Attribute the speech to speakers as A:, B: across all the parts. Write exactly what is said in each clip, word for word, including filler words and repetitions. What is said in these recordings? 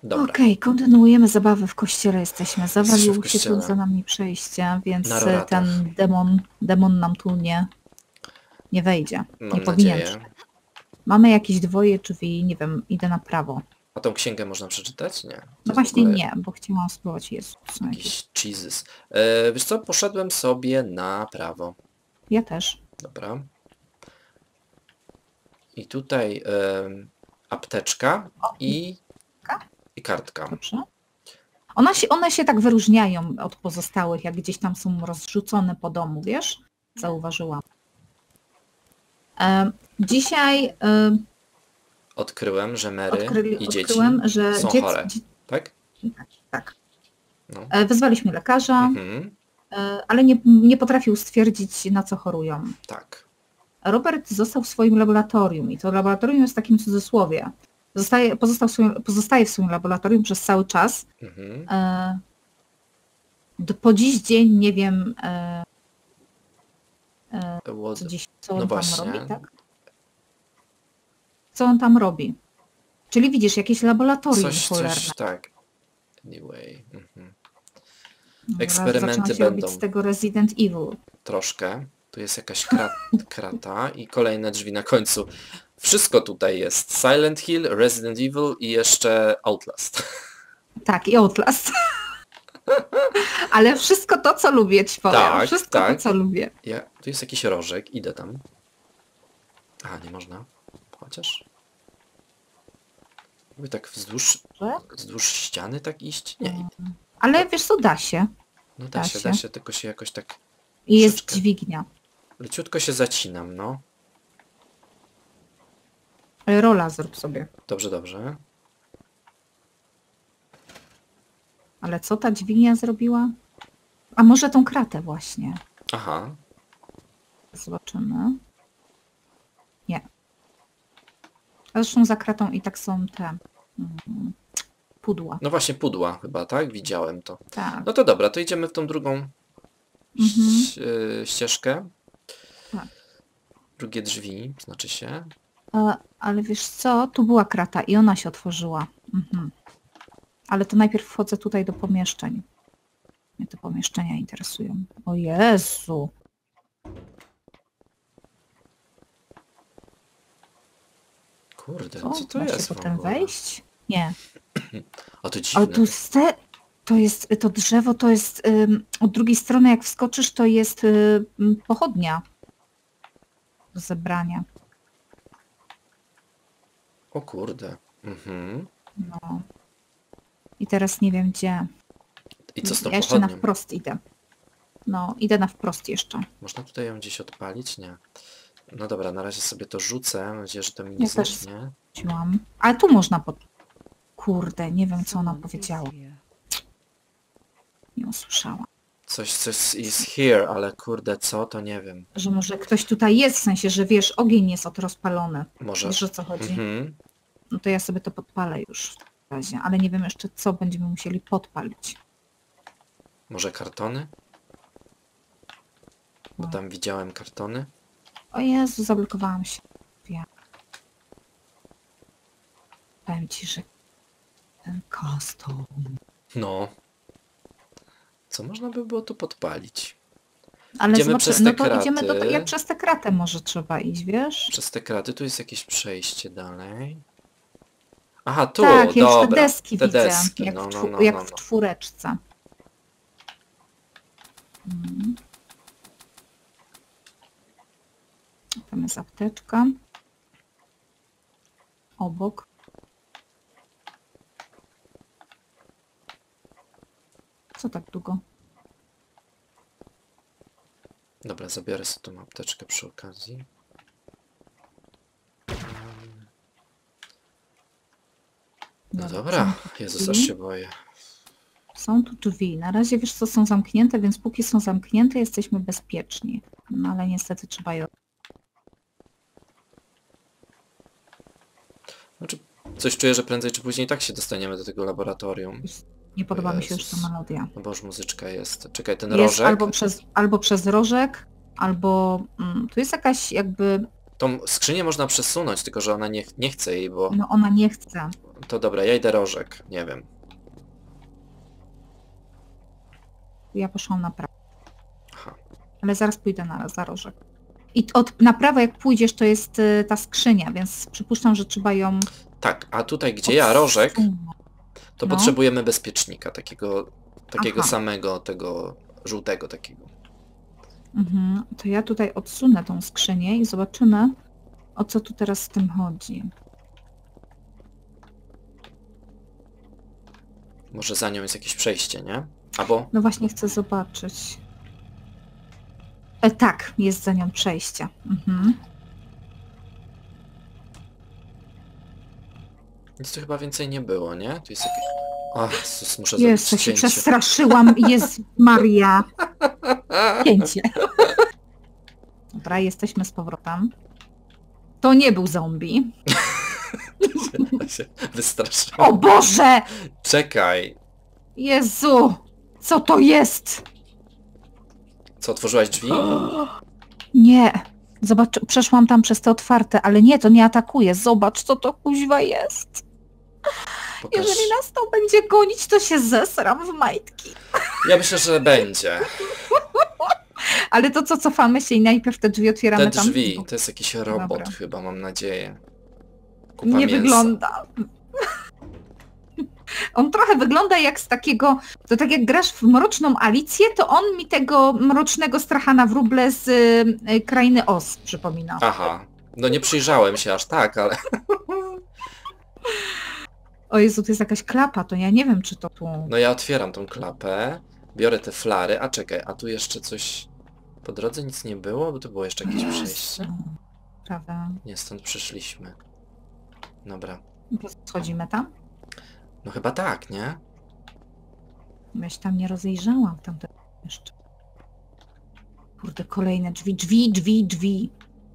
A: Dobra.
B: Okej, okay, kontynuujemy zabawę w kościele, jesteśmy. Zawaliło się
A: kościele.
B: tu za nami przejście, więc
A: Na roratach.
B: ten demon, demon nam tu nie, nie wejdzie.
A: Mam
B: nie powinien.
A: nadzieję.
B: Mamy jakieś dwoje drzwi, nie wiem, idę na prawo.
A: A tą księgę można przeczytać? Nie. To
B: No
A: jest w
B: właśnie
A: ogóle
B: nie, bo chciałam spróbować Jezus.
A: Jakiś Jesus. E, wiesz co, poszedłem sobie na prawo.
B: Ja też.
A: Dobra. I tutaj e, apteczka i, i kartka.
B: Dobrze. Ona się, one się tak wyróżniają od pozostałych, jak gdzieś tam są rozrzucone po domu, wiesz? Zauważyłam. E, dzisiaj e,
A: Odkryłem, że Mary
B: odkryli,
A: i dzieci
B: odkryłem, że
A: są
B: dziec,
A: chore.
B: dzie,
A: Tak?
B: tak.
A: No.
B: E, wezwaliśmy lekarza,
A: Mhm.
B: e, ale nie, nie potrafił stwierdzić, na co chorują.
A: Tak.
B: Robert został w swoim laboratorium i to laboratorium jest w takim cudzysłowie. Zostaje, pozostał w swoim, pozostaje w swoim laboratorium przez cały czas.
A: Mhm.
B: E, do, po dziś dzień nie wiem, e, e,
A: What...
B: co, dziś, co
A: No
B: on
A: właśnie.
B: tam robi, tak? Co on tam robi? Czyli widzisz, jakieś laboratorium
A: Coś,
B: cholerne.
A: coś, tak. Anyway. Mhm.
B: No,
A: Eksperymenty
B: zaczyna się
A: będą.
B: robić z tego Resident Evil.
A: Troszkę. Tu jest jakaś krat, krata i kolejne drzwi na końcu. Wszystko tutaj jest. Silent Hill, Resident Evil i jeszcze Outlast.
B: Tak, i Outlast. Ale wszystko to, co lubię, ci powiem.
A: Tak,
B: wszystko
A: tak.
B: to, co lubię.
A: Ja, tu jest jakiś rożek, idę tam. Aha, nie można. Chociaż. Jakby tak wzdłuż, wzdłuż ściany tak iść? Nie idę.
B: Ale wiesz co, da się.
A: No da,
B: Da
A: się,
B: się.
A: da się, tylko się jakoś tak
B: I jest
A: troszeczkę
B: dźwignia.
A: leciutko się zacinam, no.
B: Rola zrób sobie.
A: Dobrze, dobrze.
B: Ale co ta dźwignia zrobiła? A może tą kratę właśnie.
A: Aha.
B: Zobaczymy. Nie. A zresztą za kratą i tak są te mm, pudła.
A: No właśnie pudła chyba, tak? Widziałem to.
B: Tak.
A: No to dobra, to idziemy w tą drugą
B: Mhm.
A: ś- y, ścieżkę.
B: Tak.
A: Drugie drzwi, znaczy się.
B: E, ale wiesz co? Tu była krata i ona się otworzyła. Mhm. Ale to najpierw wchodzę tutaj do pomieszczeń. Mnie te pomieszczenia interesują. O Jezu.
A: Kurde,
B: O,
A: co to
B: da
A: jest
B: się
A: w
B: potem
A: ogóle?
B: wejść? Nie.
A: O, to
B: Ale
A: dziwne.
B: tu ste, to jest, to drzewo to jest, ym, od drugiej strony jak wskoczysz, to jest ym, pochodnia do zebrania.
A: O kurde. Mhm.
B: No. I teraz nie wiem gdzie.
A: I co z tą
B: Ja jeszcze na
A: pochodnią?
B: wprost idę. No, idę na wprost jeszcze.
A: Można tutaj ją gdzieś odpalić? Nie. No dobra, na razie sobie to rzucę. Mam nadzieję, że to mi
B: Ja
A: nie
B: też
A: zniknie.
B: Wróciłam. Ale tu można pod... Kurde, nie wiem co ona powiedziała. Nie usłyszałam.
A: Coś, coś is here, ale kurde, co, to nie wiem.
B: Że może ktoś tutaj jest, w sensie, że wiesz, ogień jest od rozpalony.
A: Może.
B: Wiesz o co chodzi?
A: Mhm.
B: No to ja sobie to podpalę już w razie, ale nie wiem jeszcze co będziemy musieli podpalić.
A: Może kartony? Bo
B: No.
A: tam widziałem kartony.
B: O Jezu, zablokowałam się. Ja. Powiem ci, że ten custom.
A: No. Co można by było tu podpalić?
B: Ale
A: Idziemy
B: zobaczy,
A: przez te
B: no to idziemy do
A: kraty.
B: jak przez tę kratę może trzeba iść, wiesz?
A: Przez te kraty. Tu jest jakieś przejście dalej. Aha, tu,
B: Tak, już
A: dobra.
B: te deski
A: te
B: widzę,
A: deski.
B: jak,
A: No,
B: w,
A: no,
B: czwu-
A: no,
B: jak
A: no,
B: w
A: no.
B: czwóreczce. Mm. Tam jest apteczka. Obok. Co tak długo?
A: Dobra, zabiorę sobie tą apteczkę przy okazji. No dobra, Jezus, aż się boję.
B: Są tu drzwi. Na razie wiesz co, są zamknięte, więc póki są zamknięte, jesteśmy bezpieczni. No ale niestety trzeba je...
A: Znaczy, coś czuję, że prędzej czy później tak się dostaniemy do tego laboratorium.
B: Nie podoba mi się już ta
A: Jezus.
B: melodia.
A: No bo już muzyczka jest. Czekaj, ten
B: Jest
A: rożek.
B: albo przez, albo przez rożek, albo... Mm, tu jest jakaś jakby
A: Tą skrzynię można przesunąć, tylko że ona nie, nie chce jej, bo...
B: No ona nie chce.
A: To dobra, ja idę rożek, nie wiem.
B: Ja poszłam na prawo.
A: Aha.
B: Ale zaraz pójdę na za rożek. I od, na prawo jak pójdziesz, to jest y, ta skrzynia, więc przypuszczam, że trzeba ją...
A: Tak, a tutaj gdzie ja rożek, to
B: No.
A: potrzebujemy bezpiecznika, takiego, takiego
B: Aha.
A: samego, tego żółtego takiego.
B: Mhm. To ja tutaj odsunę tą skrzynię i zobaczymy, o co tu teraz z tym chodzi.
A: Może za nią jest jakieś przejście, nie? Albo...
B: No właśnie chcę zobaczyć. E, tak, jest za nią przejście. Mhm.
A: Nic tu chyba więcej nie było, nie? Tu jest jakieś... O, Jezus, muszę
B: Jezu,
A: zrobić
B: się
A: cięcie.
B: przestraszyłam. Jest Maria. Cięcie. Dobra, jesteśmy z powrotem. To nie był zombie.
A: się wystraszyłem.
B: O Boże!
A: Czekaj.
B: Jezu! Co to jest?
A: Co, otworzyłaś drzwi?
B: Nie. Zobacz, przeszłam tam przez te otwarte, ale nie, to nie atakuje. Zobacz, co to kuźwa jest.
A: Pokaż.
B: Jeżeli nas to będzie gonić, to się zesram w majtki.
A: Ja myślę, że będzie.
B: Ale to co, cofamy się i najpierw te drzwi otwieramy
A: Te
B: tam?
A: drzwi, to jest jakiś robot
B: Dobra.
A: chyba, mam nadzieję. Kupa
B: Nie
A: mięsa.
B: wygląda. On trochę wygląda jak z takiego, to tak jak grasz w Mroczną Alicję, to on mi tego mrocznego strachana wróble z y, Krainy Oz przypomina.
A: Aha. No nie przyjrzałem się aż tak, ale...
B: O Jezu, to jest jakaś klapa, to ja nie wiem, czy to tu...
A: No ja otwieram tą klapę, biorę te flary, a czekaj, a tu jeszcze coś... Po drodze nic nie było? Bo tu było jeszcze jakieś przejście?
B: Prawda.
A: Nie, stąd przyszliśmy. Dobra.
B: Schodzimy tam?
A: No chyba tak, nie?
B: Ja się tam nie rozejrzałam tamte jeszcze. Kurde, kolejne drzwi, drzwi, drzwi, drzwi.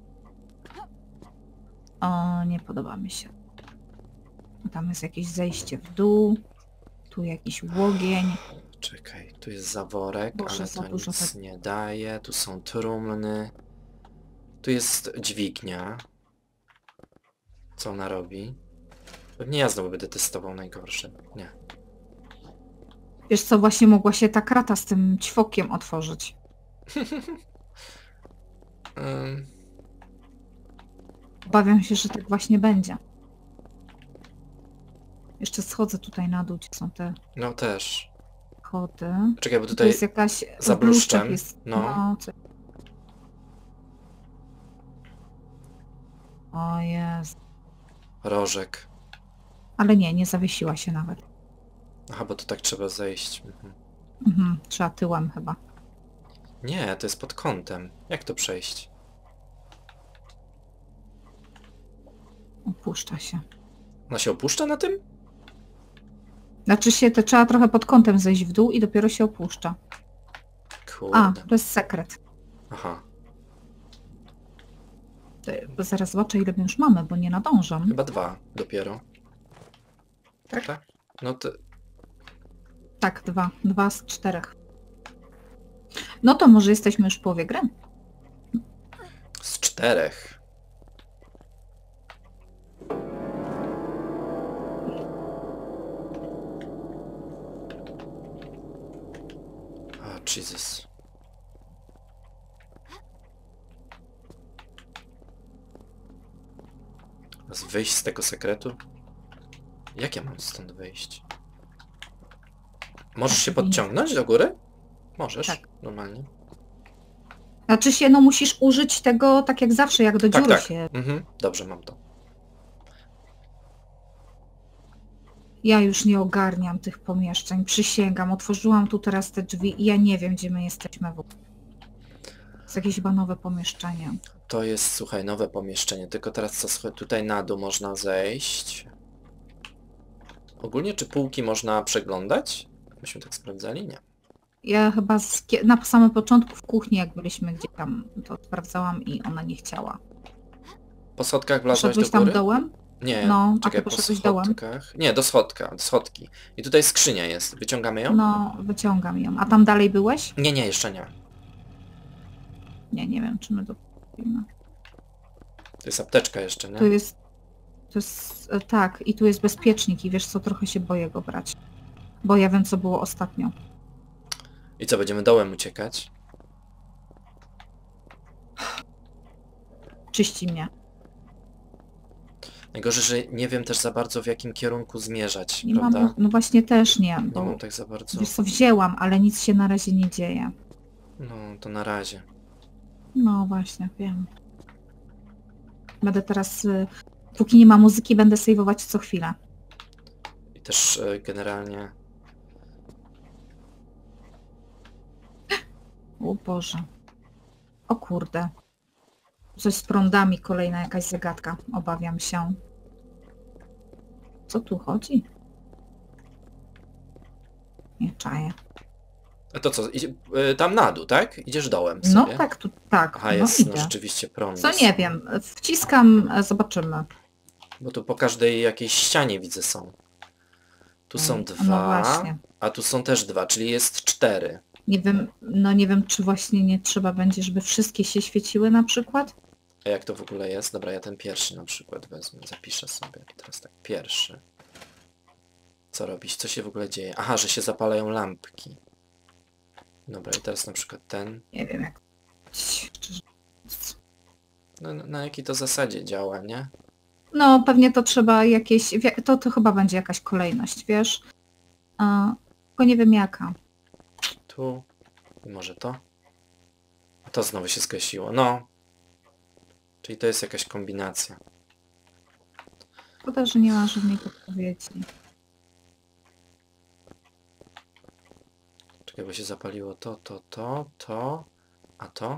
B: O, nie podoba mi się. Tam jest jakieś zejście w dół. Tu jakiś łogień.
A: Czekaj, tu jest zaworek,
B: Boże,
A: ale
B: za
A: to
B: dużo
A: nic
B: tak-
A: nie daje. Tu są trumny. Tu jest dźwignia. Co ona robi? Pewnie ja znowu będę testował najgorsze. Nie.
B: Wiesz co, właśnie mogła się ta krata z tym ćwokiem otworzyć.
A: Ym,
B: Obawiam się, że tak właśnie będzie. Jeszcze schodzę tutaj na dół, gdzie są te
A: no też.
B: kody.
A: Czekaj, bo
B: Tu
A: tutaj
B: jest jakaś...
A: za
B: w bluszczach
A: bluszczem,
B: Jest,
A: no.
B: no co... O jest.
A: rożek.
B: Ale nie, nie zawiesiła się nawet.
A: Aha, bo tu tak trzeba zejść. Mhm.
B: Mhm, trzeba tyłem chyba.
A: Nie, to jest pod kątem. Jak to przejść?
B: Opuszcza się.
A: Ona się opuszcza na tym?
B: Znaczy się, to trzeba trochę pod kątem zejść w dół i dopiero się opuszcza.
A: Kurde.
B: A, to jest sekret.
A: Aha.
B: To zaraz zobaczę, ile my już mamy, bo nie nadążam.
A: Chyba dwa dopiero.
B: Tak?
A: Tak? No to...
B: Tak, dwa. Dwa z czterech. No to może jesteśmy już w połowie gry.
A: Z czterech. O, Jesus. Teraz wyjść z tego sekretu? Jak ja mam stąd wyjść? Możesz się podciągnąć do góry? Możesz,
B: Tak.
A: normalnie.
B: Znaczy się, no musisz użyć tego tak jak zawsze, jak do
A: Tak,
B: dziury
A: tak.
B: się...
A: Mhm. Dobrze, mam to.
B: Ja już nie ogarniam tych pomieszczeń, przysięgam. Otworzyłam tu teraz te drzwi i ja nie wiem, gdzie my jesteśmy w ogóle. To jest jakieś chyba nowe pomieszczenie.
A: To jest, słuchaj, nowe pomieszczenie, tylko teraz co, słuchaj, tutaj na dół można zejść. Ogólnie, czy półki można przeglądać? Myśmy tak sprawdzali? Nie.
B: Ja chyba z, kie- na samym początku w kuchni, jak byliśmy gdzie tam, to sprawdzałam i ona nie chciała.
A: Po schodkach wlazłaś do
B: Poszedłeś tam
A: góry?
B: dołem?
A: Nie,
B: No, a
A: czekaj,
B: ty
A: po
B: poszedłeś dołem?
A: schodkach. Nie, do schodka, do schodki. I tutaj skrzynia jest. Wyciągamy ją?
B: No, wyciągam ją. A tam dalej byłeś?
A: Nie, nie, jeszcze nie.
B: Nie, nie wiem, czy my to...
A: To jest apteczka jeszcze, nie?
B: Tu jest... To jest... e, Tak, i tu jest bezpiecznik i wiesz co, trochę się boję go brać. Bo ja wiem, co było ostatnio.
A: I co, będziemy dołem uciekać?
B: Czyści mnie.
A: Najgorzej, że nie wiem też za bardzo w jakim kierunku zmierzać,
B: Nie
A: prawda?
B: mam... No właśnie też nie,
A: Nie
B: bo...
A: mam tak za bardzo...
B: Wiesz co, wzięłam, ale nic się na razie nie dzieje.
A: No, to na razie.
B: No właśnie, wiem. Będę teraz... y, Póki nie ma muzyki, będę sejwować co chwilę.
A: I też e, generalnie...
B: O Boże. O kurde. Coś z prądami, kolejna jakaś zagadka. Obawiam się. Co tu chodzi? Nie czaję.
A: A to co, idzie, y, tam na dół, tak? Idziesz dołem
B: No
A: sobie?
B: tak, tu tak.
A: Aha,
B: No
A: jest, no
B: idę.
A: rzeczywiście prąd.
B: Co nie wiem. Wciskam, e, zobaczymy.
A: Bo tu po każdej jakiejś ścianie widzę są. Tu są
B: Mm,
A: dwa,
B: no właśnie.
A: a tu są też dwa, czyli jest cztery.
B: Nie wiem, no nie wiem, czy właśnie nie trzeba będzie, żeby wszystkie się świeciły na przykład?
A: A jak to w ogóle jest? Dobra, ja ten pierwszy na przykład wezmę, zapiszę sobie. I teraz tak, pierwszy. Co robić? Co się w ogóle dzieje? Aha, że się zapalają lampki. Dobra, i teraz na przykład ten.
B: Nie wiem jak...
A: No, na, na jakiej to zasadzie działa, nie?
B: No pewnie to trzeba jakieś... wie- To, to chyba będzie jakaś kolejność, wiesz? A, tylko nie wiem jaka.
A: Tu. I może to. A to znowu się zgasiło. No. Czyli to jest jakaś kombinacja.
B: Szkoda, że nie ma żadnej podpowiedzi.
A: Czekaj, bo się zapaliło to, to, to, to, a to.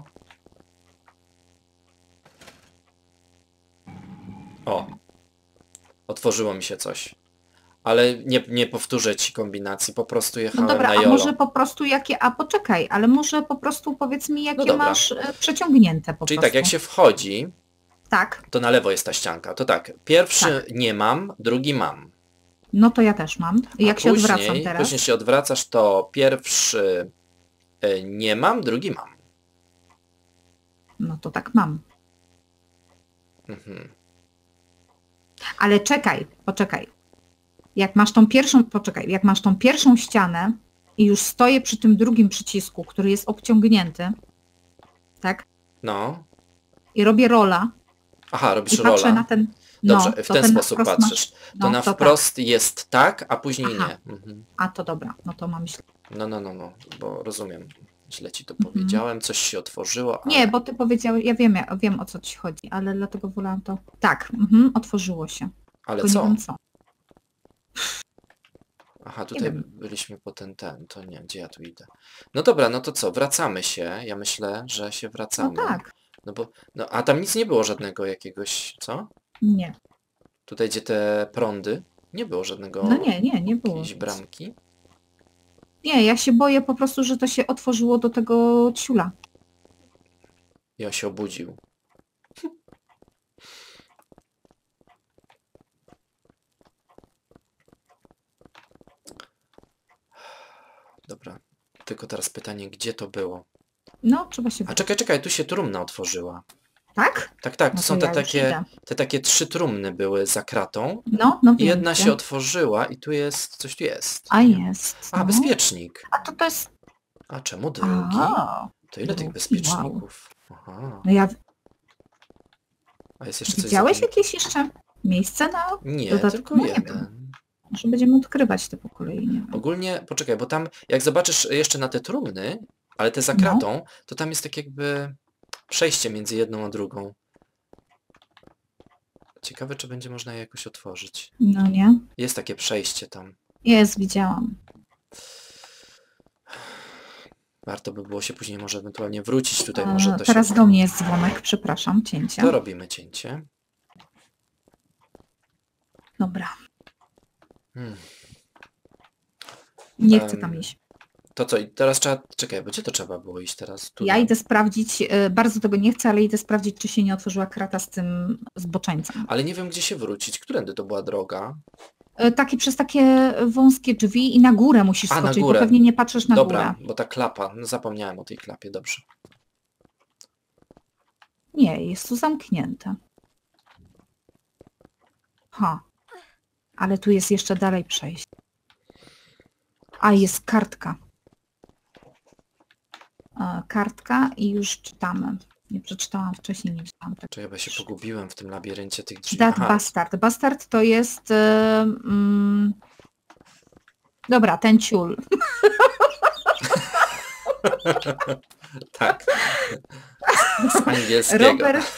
A: O! Otworzyło mi się coś. Ale nie, nie powtórzę ci kombinacji, po prostu
B: No
A: jechałem
B: dobra,
A: na
B: a
A: jolo.
B: może po prostu jakie... A poczekaj, ale może po prostu powiedz mi, jakie
A: dobra.
B: masz e, przeciągnięte po
A: Czyli
B: prostu.
A: tak, jak się wchodzi,
B: Tak,
A: to na lewo jest ta ścianka. To tak, pierwszy nie mam, drugi mam.
B: no to ja też mam.
A: A
B: Jak się
A: później,
B: odwracam teraz?
A: Później się odwracasz, to pierwszy e, nie mam, drugi mam.
B: No to tak mam.
A: Mhm.
B: Ale czekaj, poczekaj. Jak masz tą pierwszą, poczekaj, jak masz tą pierwszą ścianę i już stoję przy tym drugim przycisku, który jest obciągnięty, tak?
A: No.
B: I robię rola
A: Aha, robisz
B: i patrzę
A: rola.
B: na ten...
A: Dobrze,
B: no,
A: w
B: to
A: ten
B: na
A: sposób
B: wprost
A: patrzysz.
B: masz-
A: To
B: no,
A: na
B: to tak.
A: wprost jest tak, a później
B: Aha.
A: nie. Mhm.
B: A to dobra, no to mam źle.
A: No, no, no, no, bo rozumiem. Źle ci to powiedziałem, coś się otworzyło, ale...
B: Nie, bo ty powiedziałeś, ja wiem, ja wiem o co ci chodzi, ale dlatego wolałam to... Tak, mhm, otworzyło się.
A: Ale
B: Tylko nie
A: co?
B: wiem co.
A: Aha, tutaj
B: wiem.
A: byliśmy po ten, ten, to nie, gdzie ja tu idę? No dobra, no to co, wracamy się. Ja myślę, że się
B: No
A: wracamy.
B: tak,
A: No bo, no a tam nic nie było żadnego jakiegoś, co?
B: nie.
A: Tutaj gdzie te prądy, nie było żadnego...
B: No nie, nie, nie było.
A: Jakiejś bramki.
B: Nie, ja się boję po prostu, że to się otworzyło do tego ciula.
A: I on się obudził. Dobra, tylko teraz pytanie, gdzie to było?
B: No, trzeba się...
A: A czekaj, czekaj, tu się trumna otworzyła.
B: Tak?
A: Tak, tak, to
B: No
A: są
B: to
A: te
B: ja już
A: takie,
B: idę.
A: te takie trzy trumny były za kratą.
B: No, no
A: I
B: wiem,
A: jedna
B: gdzie.
A: się otworzyła i tu jest, coś tu jest.
B: A jest.
A: A,
B: no.
A: bezpiecznik.
B: A to to jest...
A: A czemu drugi?
B: A,
A: To ile tych
B: drugi,
A: bezpieczników? Aha.
B: no ja...
A: A jest jeszcze coś
B: Widziałeś
A: za tym?
B: jakieś jeszcze miejsce na...
A: Nie,
B: dodatkowo?
A: tylko
B: Nie wiem.
A: jeden.
B: Może będziemy odkrywać te po kolei, nie wiem.
A: Ogólnie, poczekaj, bo tam, jak zobaczysz jeszcze na te trumny, ale te za
B: No.
A: kratą, to tam jest tak jakby przejście między jedną a drugą. Ciekawe, czy będzie można je jakoś otworzyć.
B: No nie?
A: Jest takie przejście tam.
B: Jest, widziałam.
A: Warto by było się później może ewentualnie wrócić tutaj,
B: E,
A: może to
B: Teraz
A: się...
B: do mnie jest dzwonek, przepraszam, cięcie.
A: To robimy cięcie.
B: Dobra,
A: Hmm.
B: nie
A: Em,
B: chcę tam iść.
A: To co, i teraz trzeba... Czekaj, bo gdzie to trzeba było iść teraz? Tu
B: Ja
A: na-
B: idę sprawdzić, e, bardzo tego nie chcę, ale idę sprawdzić, czy się nie otworzyła krata z tym zboczeńcem.
A: Ale nie wiem, gdzie się wrócić. Którędy to była droga?
B: E, Takie przez takie wąskie drzwi i na górę musisz
A: A, na
B: skoczyć,
A: górę.
B: bo pewnie nie patrzysz na
A: Dobra,
B: górę.
A: bo ta klapa, no zapomniałem o tej klapie, dobrze.
B: Nie, jest tu zamknięte. Ha. Ale tu jest jeszcze dalej przejść. A, jest kartka. E, kartka i już czytamy. Nie przeczytałam wcześniej, nie czytałam. Tak.
A: Czekaj, bo ja się pogubiłem w tym labiryncie tych drzwi.
B: That
A: Aha,
B: Bastard. Bastard to jest... E, mm, dobra, ten ciul.
A: tak. Z angielskiego.
B: Robert...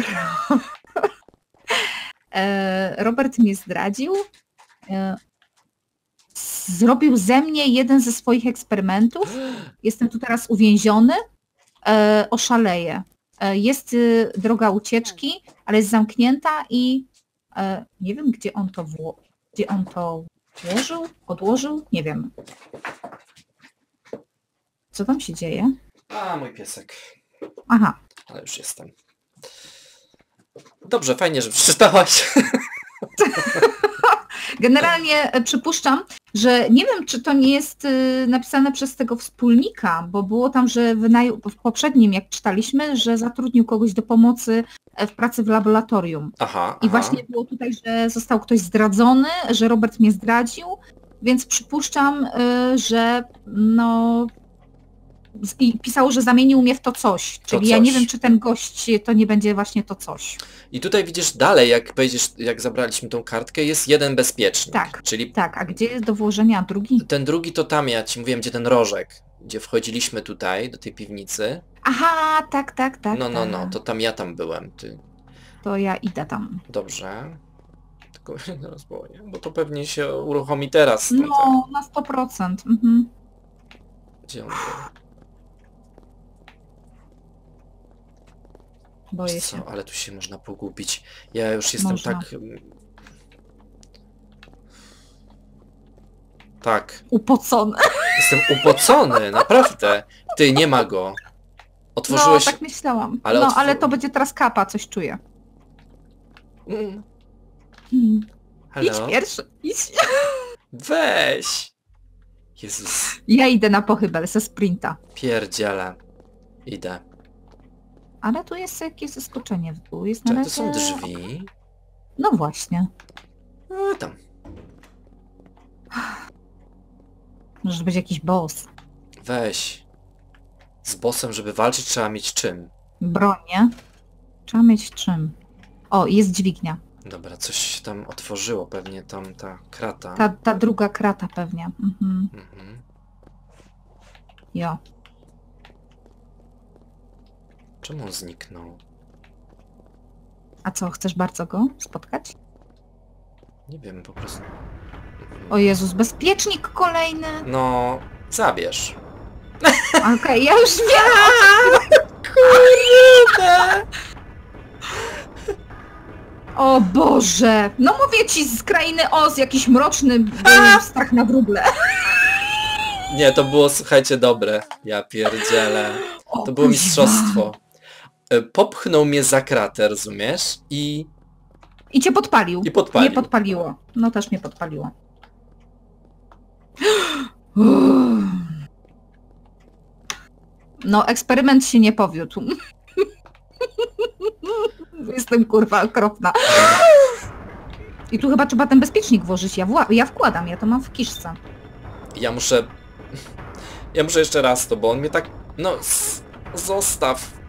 B: e, Robert mnie zdradził. E, zrobił ze mnie jeden ze swoich eksperymentów. Jestem tu teraz uwięziony. E, oszaleję. E, jest y, droga ucieczki, ale jest zamknięta i e, nie wiem, gdzie on to wło- gdzie on to włożył, odłożył, nie wiem. Co tam się dzieje?
A: A, mój piesek.
B: Aha.
A: Ale już jestem. Dobrze, fajnie, że przeczytałaś.
B: Generalnie e, przypuszczam, że nie wiem, czy to nie jest y, napisane przez tego wspólnika, bo było tam, że wynajął w poprzednim, jak czytaliśmy, że zatrudnił kogoś do pomocy e, w pracy w laboratorium.
A: Aha,
B: I
A: aha.
B: właśnie było tutaj, że został ktoś zdradzony, że Robert mnie zdradził, więc przypuszczam, y, że no... z- I pisało, że zamienił mnie w to coś. Czyli ja nie
A: coś.
B: wiem, czy ten gość to nie będzie właśnie to coś.
A: I tutaj widzisz dalej, jak wejdziesz, jak zabraliśmy tą kartkę, jest jeden bezpiecznik.
B: Tak.
A: Czyli
B: Tak, a gdzie jest do włożenia drugi?
A: ten drugi to tam, ja ci mówiłem, gdzie ten rożek, gdzie wchodziliśmy tutaj, do tej piwnicy.
B: Aha, tak, tak, tak.
A: No, no, no,
B: tak.
A: to tam ja tam byłem. Ty.
B: To ja idę tam.
A: Dobrze. Tylko teraz było, nie? Bo to pewnie się uruchomi teraz. Ten, ten.
B: No, na sto procent. Mhm.
A: Gdzie on był?
B: Boję się.
A: Co? Ale tu się można pogubić. Ja już jestem
B: Można.
A: tak... mm, Tak.
B: Upocony.
A: Jestem upocony, naprawdę. Ty, nie ma go. Otworzyłeś...
B: No, tak myślałam.
A: ale
B: no,
A: otwór-
B: ale to będzie teraz kapa, coś czuję.
A: Mm,
B: Hmm. Idź
A: Halo?
B: pierwszy. Idź.
A: Weź! Jezus,
B: Ja idę na pochybel ze sprinta.
A: pierdziele. Idę.
B: Ale tu jest jakieś zaskoczenie w dół. Jest na
A: Czy to
B: razie...
A: są drzwi?
B: No właśnie.
A: No, tam.
B: Może być jakiś boss.
A: Weź. Z bossem, żeby walczyć, trzeba mieć czym.
B: Bronię. Trzeba mieć czym. O, jest dźwignia.
A: Dobra, coś się tam otworzyło, pewnie tam ta krata.
B: Ta, ta druga krata pewnie. Mhm.
A: Mhm.
B: Jo.
A: Czemu on zniknął?
B: A co, chcesz bardzo go spotkać?
A: Nie wiem, po prostu... Mhm.
B: O Jezus, bezpiecznik kolejny.
A: No, zabierz.
B: Okej, ja już wiem.
A: Kurde!
B: O Boże. No mówię ci z krainy Oz, jakiś mroczny był strach na wróble.
A: Nie, to było, słuchajcie, dobre. Ja pierdzielę.
B: O,
A: To było
B: kuźwa.
A: mistrzostwo. E, Popchnął mnie za kratę, rozumiesz? I...
B: I cię podpalił.
A: I podpalił.
B: Nie podpaliło. No też mnie podpaliło. No, eksperyment się nie powiódł. Jestem kurwa okropna. I tu chyba trzeba ten bezpiecznik włożyć. Ja, wła- ja wkładam, ja to mam w kiszce.
A: Ja muszę... Ja muszę jeszcze raz to, bo on mnie tak... No, s- zostaw.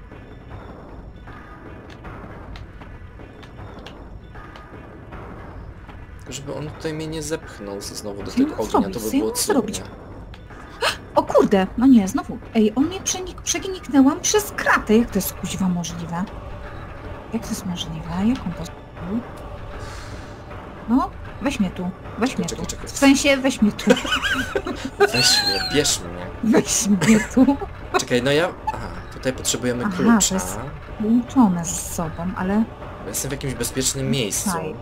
A: Żeby on tutaj mnie nie zepchnął znowu do
B: Co
A: tego
B: mam
A: ognia,
B: zrobić?
A: to
B: Co
A: by
B: ja
A: było
B: mam zrobić?
A: cudnie.
B: O kurde, no nie, znowu. Ej, on mnie przenik- przeniknęłam przez kratę. Jak to jest kuźwa możliwe? Jak to jest możliwe? Jak on to zrobił? No, weź mnie tu. Weź mnie
A: Czekaj,
B: tu.
A: czekaj.
B: W sensie, weź mnie tu.
A: Weź mnie, bierz mnie.
B: Weź mnie tu.
A: Czekaj, no ja... Aha, tutaj potrzebujemy
B: Aha,
A: klucza.
B: to jest- Łączone ze sobą, ale...
A: Bo jestem w jakimś bezpiecznym miejscu.
B: Tutaj.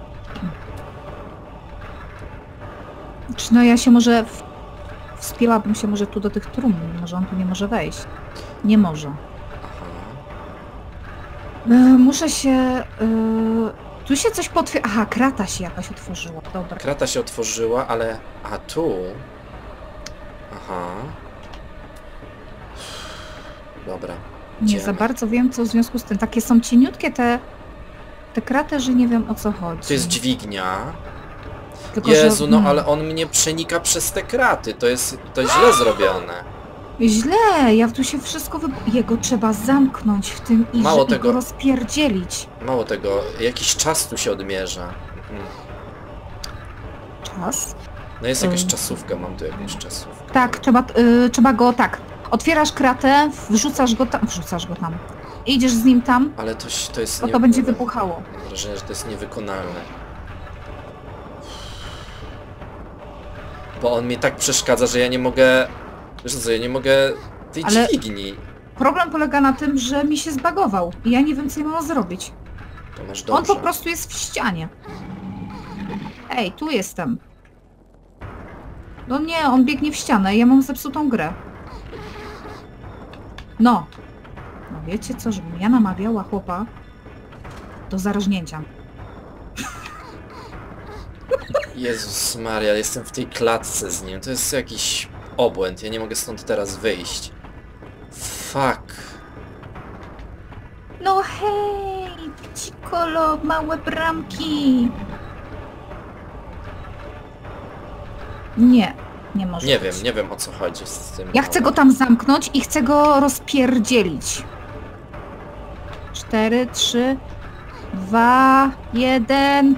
B: Czy no ja się może... W... Wspięłabym się może tu do tych trumn. Może on tu nie może wejść. Nie może.
A: Aha.
B: E, muszę się... E, tu się coś potwier... Aha, krata się jakaś otworzyła. Dobra.
A: Krata się otworzyła, ale... A tu... Aha. Dobra.
B: Nie
A: Idziemy.
B: za bardzo wiem, co w związku z tym. Takie są cieniutkie te te kraty, że nie wiem o co chodzi.
A: To jest dźwignia.
B: Tylko,
A: Jezu,
B: że,
A: no
B: hmm,
A: ale on mnie przenika przez te kraty. To jest to źle zrobione.
B: Źle, ja tu się wszystko wy... Jego trzeba zamknąć w tym i,
A: Mało
B: że, i
A: tego.
B: go rozpierdzielić.
A: Mało tego, jakiś czas tu się odmierza. Mhm.
B: Czas?
A: No jest jakaś
B: Ym.
A: czasówka, mam tu jakąś czasówkę.
B: Tak, trzeba, y, trzeba go tak. Otwierasz kratę, wrzucasz go tam, wrzucasz go tam. Idziesz z nim tam,
A: Ale to, się- to jest
B: bo
A: nie...
B: to będzie wybuchało.
A: Mam wrażenie, że to jest niewykonalne. Bo on mi tak przeszkadza, że ja nie mogę... Wiesz co, ja nie mogę tej
B: Ale-
A: dźwigni.
B: Problem polega na tym, że mi się zbagował i ja nie wiem, co ja mam zrobić.
A: To masz
B: On
A: dobrze.
B: po prostu jest w ścianie. Ej, tu jestem. No nie, on biegnie w ścianę, ja mam zepsutą grę. No. No wiecie co, żebym ja namawiała chłopa do zarażnięcia.
A: Jezus Maria, jestem w tej klatce z nim. To jest jakiś obłęd. Ja nie mogę stąd teraz wyjść. Fuck.
B: No hej, pcikolo, małe bramki. Nie, nie może
A: Nie
B: być.
A: wiem, nie wiem o co chodzi z tym.
B: Ja chcę go tam zamknąć i chcę go rozpierdzielić. Cztery, trzy, dwa, jeden.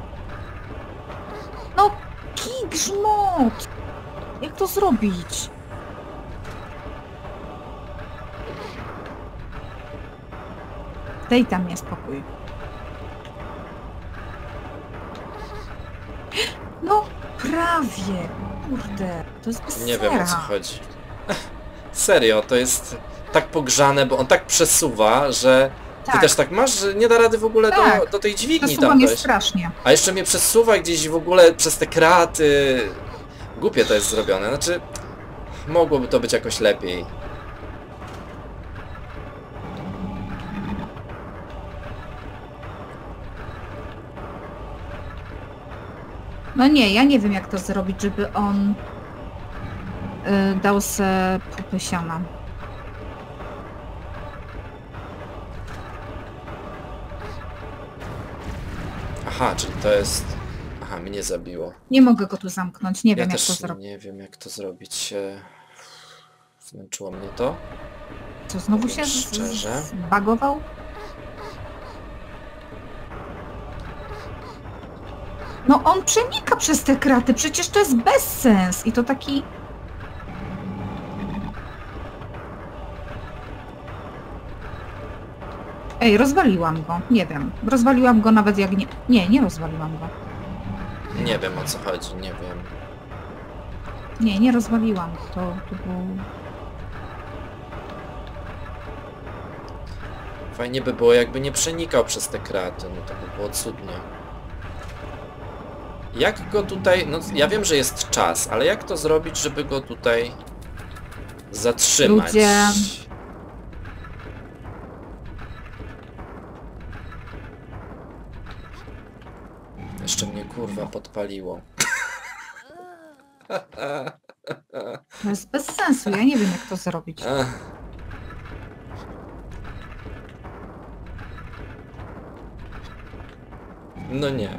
B: No, kigrzmot! Jak to zrobić? Daj tam mnie spokój. No, prawie. Kurde, to jest bez
A: Nie wiem o
B: sera.
A: co chodzi. Serio, to jest tak pogrzane, bo on tak przesuwa, że... Ty
B: Tak.
A: też tak masz, że nie da rady w ogóle do,
B: Tak.
A: do tej dźwigni
B: Przesuwa
A: tam
B: mnie
A: dojść.
B: strasznie.
A: A jeszcze mnie przesuwa gdzieś w ogóle przez te kraty. Głupie to jest zrobione. Znaczy, mogłoby to być jakoś lepiej.
B: No nie, ja nie wiem jak to zrobić, żeby on y, dał se pupy siana.
A: Aha, czyli to jest... Aha, mnie zabiło.
B: Nie mogę go tu zamknąć, nie
A: Ja
B: wiem jak to
A: też
B: zrobić.
A: nie wiem jak to zrobić. E, Zmęczyło mnie to.
B: Co, znowu się z-
A: Szczerze.
B: zbagował? No on przenika przez te kraty, przecież to jest bezsens i to taki... Ej, rozwaliłam go, nie wiem. Rozwaliłam go nawet jak nie... Nie, nie rozwaliłam go.
A: Nie wiem o co chodzi, nie wiem.
B: Nie, nie rozwaliłam. To, to był...
A: Fajnie by było jakby nie przenikał przez te kraty, no to by było cudnie. Jak go tutaj... No ja wiem, że jest czas, ale jak to zrobić, żeby go tutaj zatrzymać?
B: Ludzie.
A: Jeszcze mnie kurwa podpaliło.
B: To jest bez sensu, ja nie wiem jak to zrobić.
A: Ech. No nie.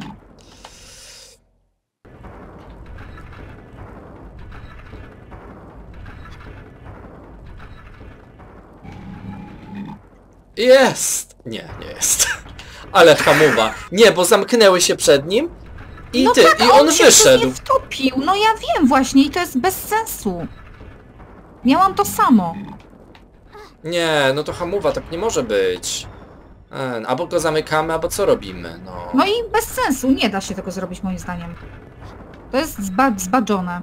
A: Jest! Nie, nie jest. Ale hamuwa. Nie, bo zamknęły się przed nim i
B: no
A: ty,
B: tak,
A: i on
B: się
A: wyszedł.
B: Nie wtopił, no ja wiem właśnie i to jest bez sensu. Miałam to samo.
A: Nie, no to hamuwa, tak nie może być. E, Albo go zamykamy, albo co robimy, no.
B: No i bez sensu, nie da się tego zrobić moim zdaniem. To jest zba zbadżone.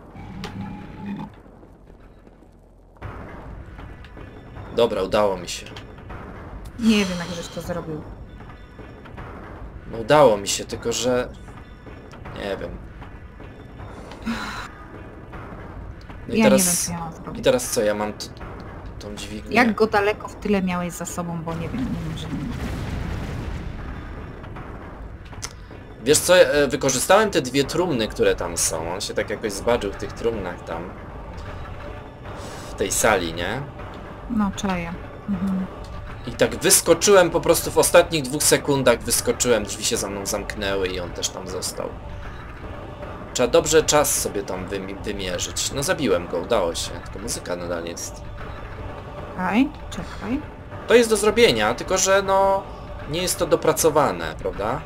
A: Dobra, udało mi się.
B: Nie wiem jak żeś to zrobił.
A: No udało mi się, tylko że... Nie wiem. No i
B: Ja
A: teraz...
B: nie wiem co ja mam
A: I
B: zrobić.
A: teraz co, ja mam t tą dźwignię?
B: Jak go daleko w tyle miałeś za sobą, bo nie wiem, nie może nie.
A: Wiesz co, e, wykorzystałem te dwie trumny, które tam są. On się tak jakoś zbadżył w tych trumnach tam. W tej sali, nie?
B: No czaję. Mhm.
A: I tak wyskoczyłem po prostu w ostatnich dwóch sekundach, wyskoczyłem, drzwi się za mną zamknęły i on też tam został. Trzeba dobrze czas sobie tam wymi wymierzyć. No zabiłem go, udało się, tylko muzyka nadal jest.
B: Czekaj, czekaj.
A: To jest do zrobienia, tylko że no nie jest to dopracowane, prawda?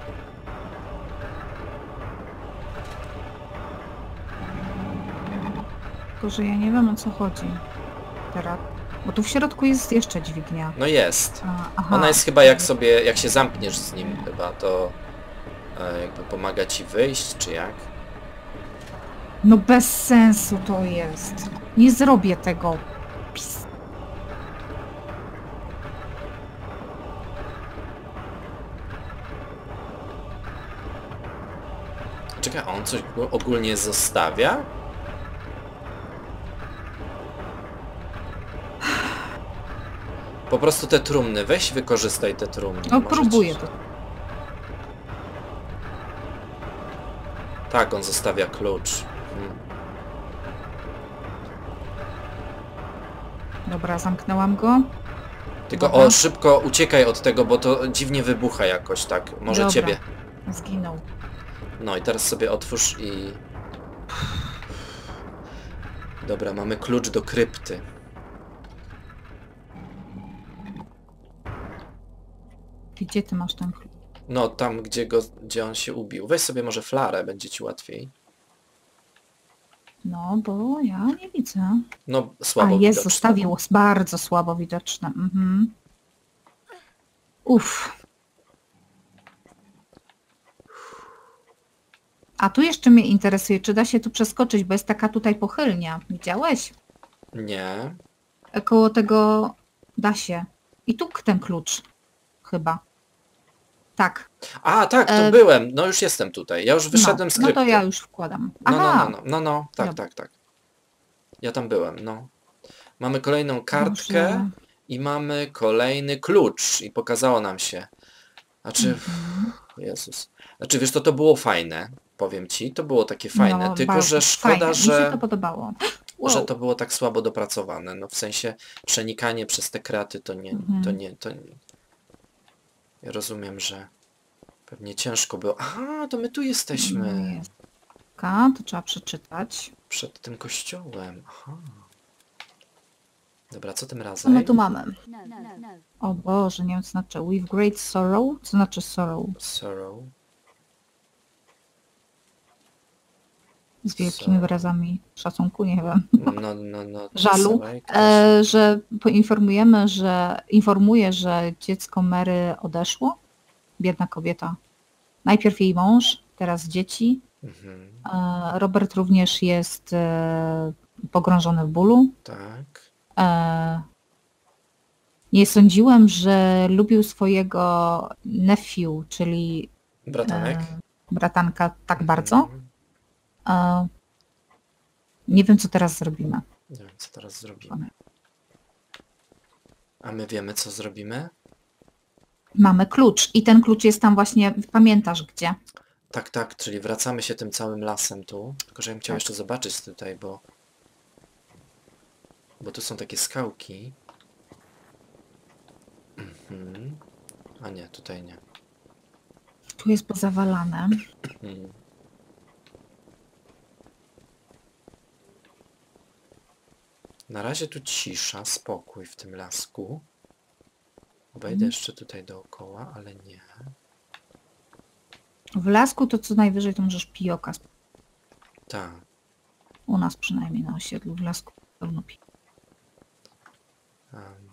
B: Tylko, że ja nie wiem, o co chodzi teraz. Bo tu w środku jest jeszcze dźwignia.
A: No jest.
B: A, aha.
A: Ona jest chyba jak sobie, jak się zamkniesz z nim chyba, to e, jakby pomaga ci wyjść, czy jak?
B: No bez sensu to jest. Nie zrobię tego. Pis.
A: Czekaj, a on coś ogólnie zostawia? Po prostu te trumny, weź wykorzystaj te trumny.
B: No
A: Może
B: próbuję
A: ci-
B: to.
A: Tak, on zostawia klucz. Hmm.
B: Dobra, zamknęłam go.
A: Tylko
B: Dobra.
A: o, szybko uciekaj od tego, bo to dziwnie wybucha jakoś tak. Może
B: Dobra.
A: ciebie.
B: Zginął.
A: No i teraz sobie otwórz i... Dobra, mamy klucz do krypty.
B: Gdzie ty masz ten klucz?
A: No, tam gdzie go, gdzie on się ubił. Weź sobie może flarę, będzie ci łatwiej.
B: No, bo ja nie widzę.
A: No,
B: A
A: słabo
B: jest,
A: widoczne.
B: zostawił. Bardzo słabo widoczne. Mhm. Uff. A tu jeszcze mnie interesuje, czy da się tu przeskoczyć, bo jest taka tutaj pochylnia. Widziałeś?
A: Nie.
B: Koło tego da się. I tu ten klucz. Chyba. Tak.
A: A, tak, tu
B: E,
A: byłem. No już jestem tutaj. Ja już wyszedłem
B: no,
A: z krypty.
B: no to ja już wkładam.
A: No, no,
B: Aha.
A: no, no, no, no, tak,
B: Dobra.
A: tak, tak. Ja tam byłem, no. Mamy kolejną kartkę
B: Może-
A: i mamy kolejny klucz i pokazało nam się. Znaczy,
B: Mhm.
A: Jezus. Znaczy, wiesz, to to było fajne, powiem ci, to było takie fajne,
B: No,
A: tylko
B: bardzo
A: że szkoda,
B: fajne. Mi się
A: że,
B: to podobało.
A: że
B: Wow.
A: to było tak słabo dopracowane. No w sensie przenikanie przez te kraty to nie,
B: Mhm.
A: to nie, to nie. Ja rozumiem, że pewnie ciężko było. Aha, to my tu jesteśmy.
B: No jest. Ka, to trzeba przeczytać.
A: Przed tym kościołem. Aha. Dobra, co tym
B: Co
A: razem?
B: my tu mamy? O Boże, nie wiem co znaczy. With great sorrow? Co znaczy sorrow?
A: Sorrow.
B: Z wielkimi
A: Sorrow.
B: wyrazami szacunku, nie wiem.
A: No, no, no.
B: Żalu.
A: Wesołej ktoś.
B: E, że poinformujemy, że informuje, że dziecko Mary odeszło. Biedna kobieta. Najpierw jej mąż, teraz dzieci.
A: Mhm,
B: E, Robert również jest e, pogrążony w bólu.
A: tak.
B: E, nie sądziłem, że lubił swojego nephew, czyli
A: Bratanek?
B: e, bratanka tak bardzo.
A: Mhm.
B: E, nie wiem, co teraz zrobimy.
A: Nie wiem, co teraz zrobimy. A my wiemy, co zrobimy?
B: Mamy klucz i ten klucz jest tam właśnie, pamiętasz gdzie?
A: Tak, tak, czyli wracamy się tym całym lasem tu. Tylko, że ja bym chciał
B: Tak.
A: jeszcze zobaczyć tutaj, bo... Bo tu są takie skałki. Mhm. A nie, tutaj nie.
B: Tu jest pozawalane.
A: Mhm. Na razie tu cisza, spokój w tym lasku. Obejdę
B: Mhm.
A: jeszcze tutaj dookoła, ale nie.
B: W lasku to co najwyżej to możesz pijoka. sp-
A: Tak.
B: U nas przynajmniej na osiedlu w lasku pełno pi.
A: Um.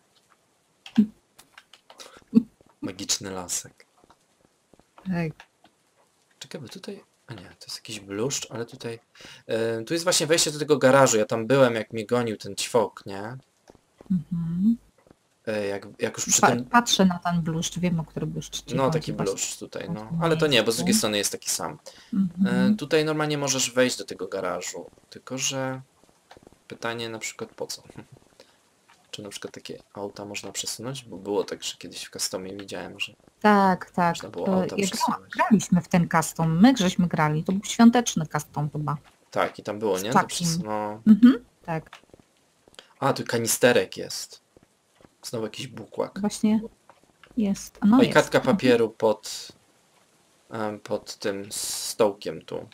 A: Magiczny lasek.
B: Ej,
A: Czekaj, bo tutaj... A nie, to jest jakiś bluszcz, ale tutaj... E, tu jest właśnie wejście do tego garażu. Ja tam byłem, jak mnie gonił ten ćwok, nie?
B: mhm.
A: E, jak, jak już przy
B: Pa,
A: tym...
B: patrzę na ten bluszcz, wiem o który bluszcz ci
A: No,
B: chodzi
A: taki
B: właśnie.
A: bluszcz tutaj,
B: w
A: no.
B: tym
A: Ale to nie, bo z drugiej
B: miejscu.
A: strony jest taki sam. E,
B: Mhm.
A: tutaj normalnie możesz wejść do tego garażu. Tylko, że... Pytanie na przykład po co? Czy na przykład takie auta można przesunąć? Bo było tak, że kiedyś w customie widziałem, że...
B: Tak, tak.
A: Można było
B: To
A: auta
B: jak
A: przesunąć.
B: graliśmy w ten custom, my żeśmy grali, to był świąteczny custom chyba.
A: Tak, i tam było,
B: Z
A: nie? To
B: takim.
A: przez... no...
B: Mhm. Tak.
A: A, tu kanisterek jest. Znowu jakiś bukłak.
B: Właśnie jest. No
A: Oj,
B: jest.
A: kartka papieru pod, em, pod tym stołkiem tu.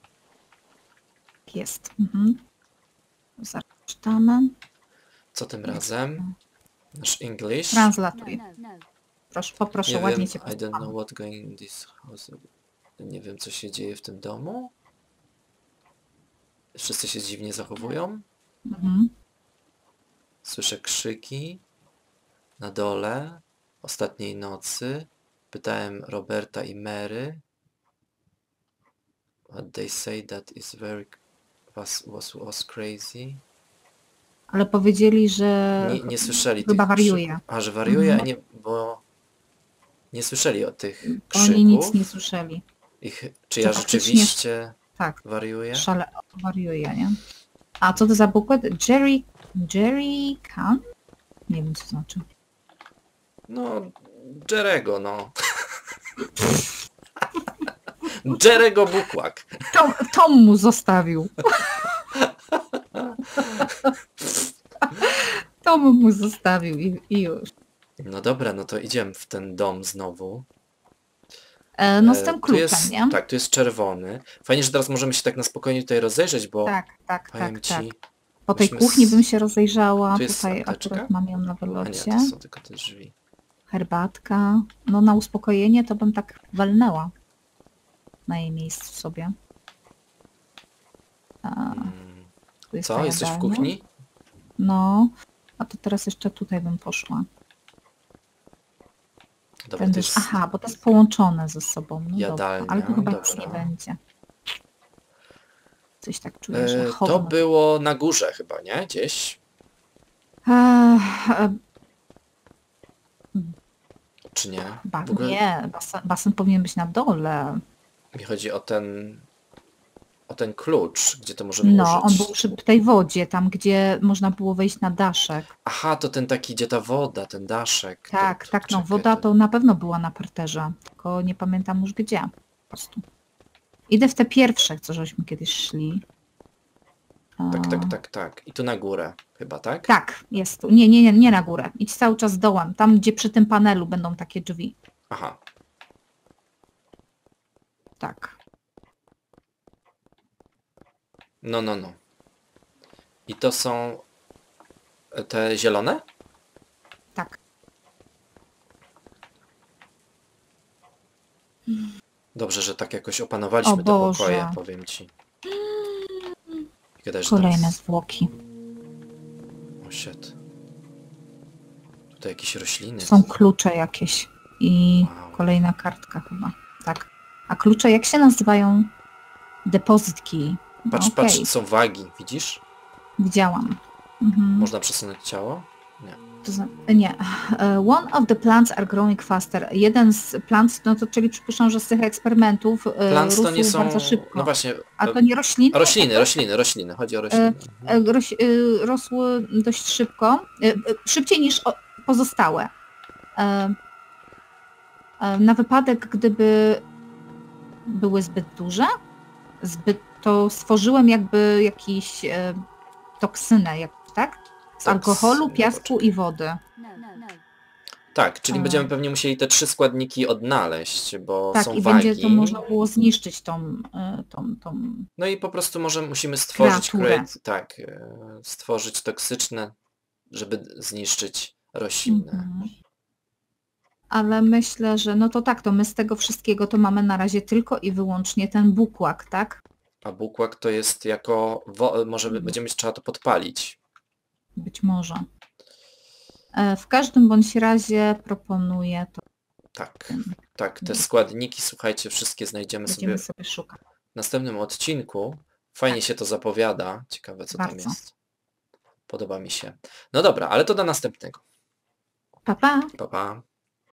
B: Jest. Mhm. Zaraz czytamy.
A: Co tym razem? Nasz English.
B: Translatuj.
C: No, no, no.
B: Proszę, poproszę,
A: Nie
B: ładnie
A: wiem,
B: cię
A: I don't know
B: posłucham.
A: what going in this house. Nie wiem, co się dzieje w tym domu. Wszyscy się dziwnie zachowują.
B: Mhm.
A: Słyszę krzyki na dole ostatniej nocy. Pytałem Roberta i Mary. What they say that is very was was was crazy.
B: Ale powiedzieli, że
A: Nie, nie słyszeli
B: chyba
A: tych
B: wariuje.
A: krzyków. A, że wariuje,
B: Mhm.
A: a nie, bo nie słyszeli o tych krzyków.
B: Oni nic nie słyszeli.
A: Ich, czy ja
B: Czy faktycznie-
A: rzeczywiście
B: Tak,
A: wariuję?
B: szale wariuje, nie? A co to za bukład? Jerry... Jerry Can? Nie wiem, co to znaczy.
A: No, Jerego, no. Jerego Bukłak.
B: Tom, Tom mu zostawił. Tom mu zostawił i, i już.
A: No dobra, no to idziemy w ten dom znowu.
B: E, no z
A: E,
B: tym
A: tu
B: kluczem,
A: jest,
B: nie?
A: Tak, tu jest czerwony. Fajnie, że teraz możemy się tak na spokojnie tutaj rozejrzeć, bo
B: Tak, tak,
A: powiem
B: tak,
A: ci...
B: tak. Po tej
A: myśmy
B: kuchni
A: z-
B: bym się rozejrzała.
A: Tu jest
B: Tutaj
A: apteczka?
B: akurat mam ją na
A: A nie,
B: wylocie.
A: to są tylko te drzwi.
B: Herbatka. No na uspokojenie to bym tak walnęła na jej miejscu sobie. A,
A: Mm.
B: tu jest
A: Co?
B: ta
A: Jesteś w
B: jadalnia.
A: kuchni?
B: No, a to teraz jeszcze tutaj bym poszła.
A: Dobra, to
B: Tędy,
A: jest...
B: aha, bo to jest połączone ze sobą. No
A: Jadalnia,
B: dobra, ale tu chyba nic
A: dobra.
B: nie będzie. Coś tak czuję, że
A: E,
B: chowam.
A: to było na górze chyba, nie? Gdzieś?
B: Ech, e,
A: Czy nie?
B: ba,
A: W ogóle
B: nie, basen, basen powinien być na dole.
A: mi chodzi o ten... o ten klucz, gdzie to możemy
B: No, on
A: użyć.
B: był przy tej wodzie, tam gdzie można było wejść na daszek.
A: Aha, to ten taki, gdzie ta woda, ten daszek.
B: Tak,
A: to,
B: tak, no
A: czekaj,
B: woda to na pewno była na parterze, tylko nie pamiętam już gdzie. Po prostu. Idę w te pierwsze, co żeśmy kiedyś szli.
A: Tak,
B: A,
A: tak, tak, tak. I tu na górę chyba, tak?
B: Tak, jest tu. Nie, nie, nie, nie na górę. Idź cały czas dołem, tam gdzie przy tym panelu będą takie drzwi.
A: Aha.
B: Tak.
A: No, no, no. I to są te zielone?
B: Tak.
A: Dobrze, że tak jakoś opanowaliśmy
B: O
A: te
B: Boże.
A: pokoje, powiem ci. I gadaj, że tam
B: Kolejne
A: jest-
B: zwłoki.
A: O shit. Tutaj jakieś rośliny.
B: Są klucze jakieś. I
A: Wow.
B: kolejna kartka chyba. Tak. A klucze jak się nazywają? Deposit key. No,
A: Patrz,
B: okej,
A: patrz, są wagi, widzisz?
B: widziałam. Mhm.
A: Można przesunąć ciało? Nie.
B: To zna- nie. E, One of the plants are growing faster. Jeden z plants, no to czyli przypuszczam, że z tych eksperymentów e,
A: Plants to
B: rósł
A: nie są...
B: bardzo szybko.
A: No właśnie,
B: A to nie rośliny?
A: rośliny, rośliny, rośliny. Chodzi o rośliny. Mhm.
B: E, roś, e, rosły dość szybko. E, e, szybciej niż o- pozostałe. E, e, Na wypadek, gdyby były zbyt duże, zbyt, to stworzyłem jakby jakiś e, toksynę, jak, tak? Z
A: Toksynę,
B: alkoholu, piasku
A: poczekaj.
B: i wody.
C: No, no, no.
A: Tak, czyli
B: A.
A: będziemy pewnie musieli te trzy składniki odnaleźć, bo
B: Tak,
A: są
B: i
A: wagi.
B: będzie to można było zniszczyć tą, e, tą, tą
A: No i po prostu może musimy stworzyć,
B: Kreaturę.
A: create, tak, e, stworzyć toksyczne, żeby zniszczyć rośliny.
B: Mhm. Ale myślę, że no to tak, to my z tego wszystkiego to mamy na razie tylko i wyłącznie ten bukłak, tak?
A: A bukłak to jest jako, wo- może
B: Mhm.
A: będziemy trzeba to podpalić.
B: Być może. E, W każdym bądź razie proponuję to.
A: Tak, tak, te składniki, słuchajcie, wszystkie znajdziemy sobie
B: Będziemy sobie szukać.
A: w następnym odcinku. Fajnie się to zapowiada. Ciekawe, co tam
B: Bardzo.
A: jest. Podoba mi się. No dobra, ale to do następnego.
B: Pa, pa!
A: Pa, pa.